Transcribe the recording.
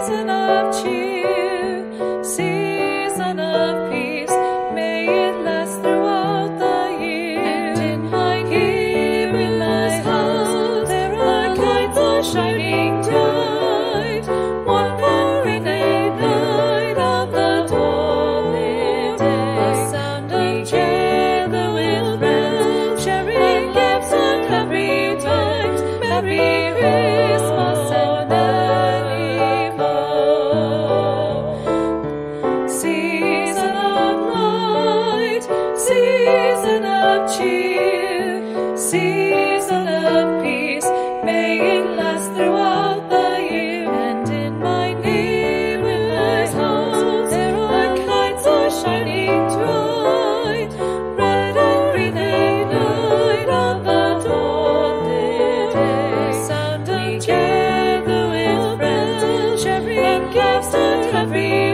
season of cheer, season of peace, may it last throughout the year. And in my here in my house, there are lights are shining bright, one pouring a night on the dawning day. The sound of together with friends, sharing gifts and happy times. Merry Christmas and many more. Season of light, season of cheer, season of peace, may it last throughout the year. And in my near in my house, there are kites are shining bright, red and green a light on the dawning day. The sound of together with friends, sharing gifts and happy